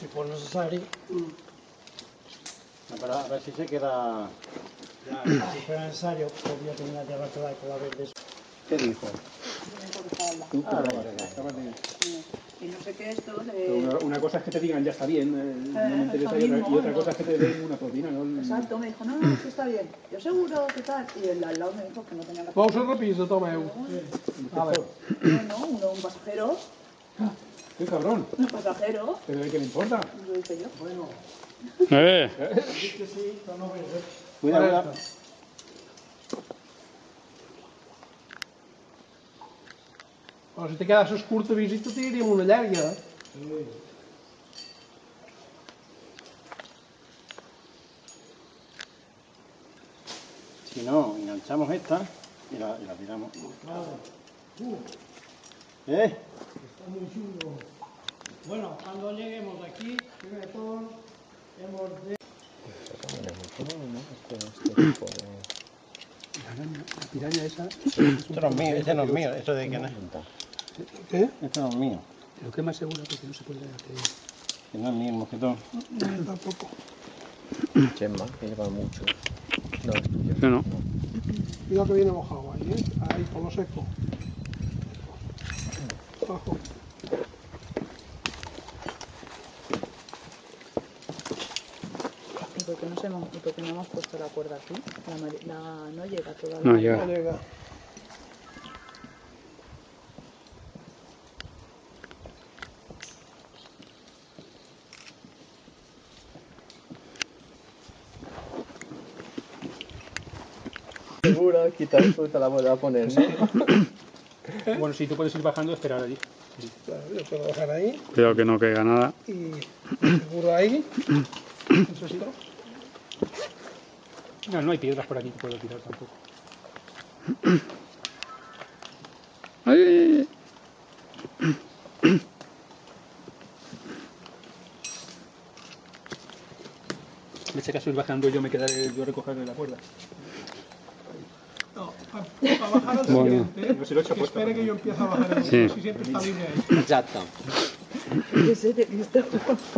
si fos necessari. A ver si se queda... Ya, si fuera necesario, podría terminar de arreglar con la verde. ¿Qué dijo? Y no sé qué esto Una cosa es que te digan ya está bien, no me interesa, y otra cosa es que te den una propina, ¿no? Exacto, me dijo, no, que está bien. Yo seguro, ¿qué tal? Y el al lado me dijo que no tenía la Vols un repiso, Tomeu? Vale. No, un pasajero. ¡Qué cabrón! Un pasajero. ¿Pero de qué le importa? Lo dije yo. Bueno, Sí que sí, però no ves, Cuidado. Però si te quedasses curta visita tiraríem una llarga. Si no, enganchamos esta y la tiramos. Está muy chulo. Bueno, cuando lleguemos aquí, primero de todo, hemos de... La piraña esa... Esto no es mío, este no es mío. ¿Esto de quién es? ¿Qué? Esto no es mío. Lo que es más seguro es que no se puede hacer. Que no es mío el mosquetón. Tampoco. Chema, que lleva mucho. No, es tuyo. Yo no. Cuidado que viene mojado ahí, ¿eh? Ahí, por lo seco. Abajo. ¿Y por qué no hemos puesto la cuerda aquí? No llega todavía. No No llega. llega. Seguro, quitar esto te la vuelve a poner, ¿no? Bueno, si tú puedes ir bajando, esperar allí. Claro, yo puedo dejar ahí Cuidado que no caiga nada. y seguro ahí. Esto. No, no hay piedras por aquí que puedo tirar tampoco. ¡Ay! En ese caso ir bajando yo me quedaré yo a recogerle la cuerda. No, para bajar al Bueno. siguiente, No, si lo he hecho que puesto. espere que yo empiece a bajar el Sí. si siempre está libre ahí. Exacto. ¿Qué sé de qué está? A ver,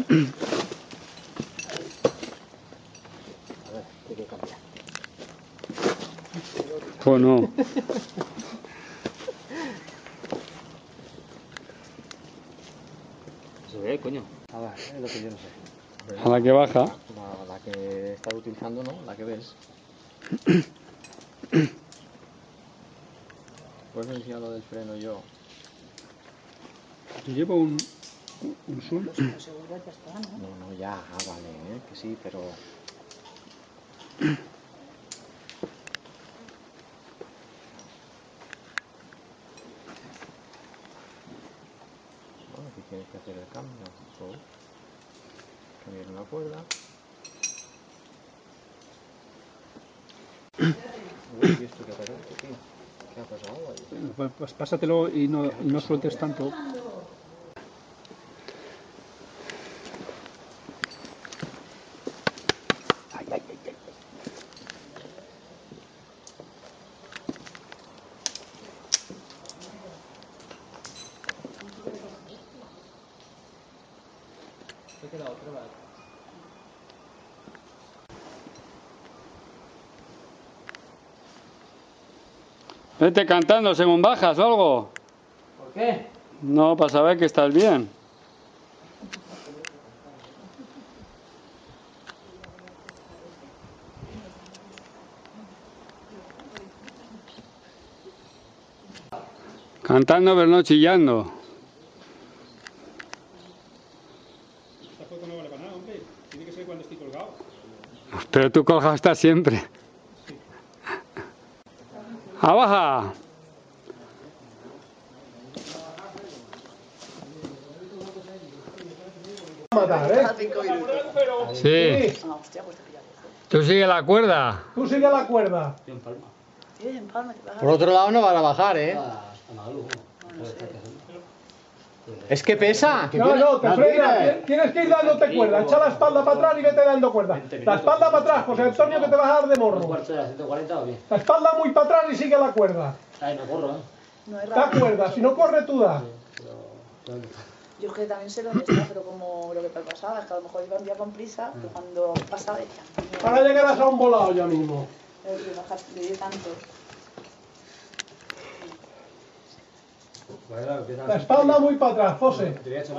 hay que cambiar. Pues no. Se ve, coño. A ver, es lo que yo no sé. A la que baja. La que estás utilizando, ¿no? La que ves. Pues me decía lo del freno yo. Yo llevo un zoom. Pues no seguro que está, ¿no? No, ya, vale, que sí, pero... Bueno, aquí tienes que hacer el cambio. Cambiar una cuerda. Uy, ¿esto qué ha pasado, tío? ¿Qué ha pasado ahí? Pues pásatelo y no sueltes tanto. ¿Te queda otra vez? Vete cantando según bajas o algo. ¿Por qué? No, para saber que estás bien. Cantando pero no chillando. Esta foto no vale para nada, hombre. Tiene que ser cuando estoy colgado. Pero tú colgado estás siempre. ¡Abaja! Matar, ¿eh? Sí. Ah, hostia, pues te pillaré. Tú sigue la cuerda. Tú sigue la cuerda. Sí, en Palma, que baja. Por otro lado no van a bajar, ¿eh? Es que pesa. No, te frena. Tienes que ir dándote cuerda. Echa la espalda para atrás y vete dando cuerda. La espalda para atrás, José Antonio, que te vas a dar de morro. La espalda muy para atrás y sigue la cuerda. No es Da cuerda, si no corre tú da. Yo es que también sé dónde está, pero como lo que te pasaba, es que a lo mejor iba un día con prisa, que cuando pasaba decía... Ahora llegarás a un volado ya mismo. Le di tanto. La espalda muy para atrás, José.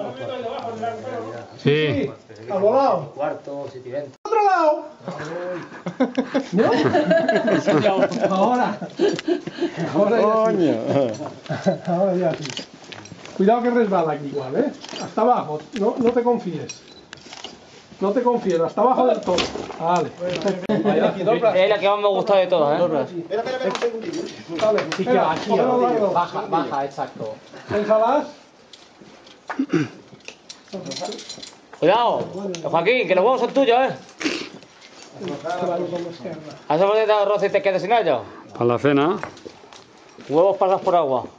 Sí. Al volado. Otro lado. ¿No? Ahora. Coño. Ahora ya sí. Cuidado que resbala aquí igual, ¿eh? Hasta abajo, no te confíes. No te confíes, hasta abajo del todo. Vale. Es la que más me gusta de todas, ¿eh? Espera, un segundillo. Vale, Sí, que espera, aquí, cógelo largo. baja, exacto. Pénsalas. Cuidado, Joaquín, que los huevos son tuyos, ¿eh? ¿Has de arroz y te quedas sin ellos? Para la cena. Huevos pasados por agua.